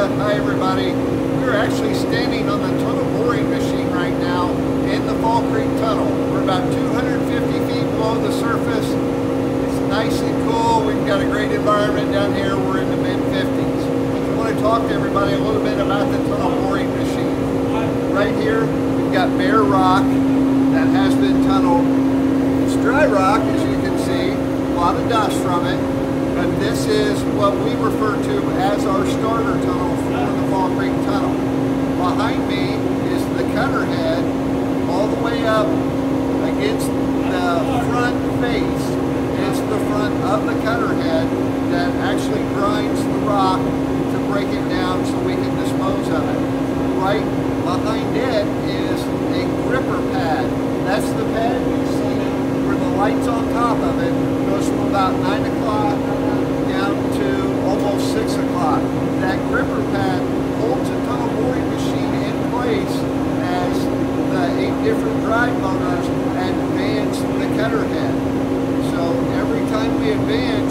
Hi everybody. We're actually standing on the tunnel boring machine right now in the Fall Creek Tunnel. We're about 250 feet below the surface. It's nice and cool. We've got a great environment down here. We're in the mid-50s. I want to talk to everybody a little bit about the tunnel boring machine. Right here, we've got bare rock that has been tunneled. It's dry rock, as you can see, a lot of dust from it. But this is what we refer to as our starter tunnel for the Fall Creek Tunnel. Behind me is the cutter head all the way up against the front face. It's the front of the cutter head that actually grinds the rock to break it down so we can dispose of it. Right behind it is a gripper pad. That's the pad you see where the light's on top of it. Goes from about 9 o'clock down to almost 6 o'clock. That gripper pad holds a tunnel boring machine in place as the 8 different drive motors advance the cutter head. So every time we advance,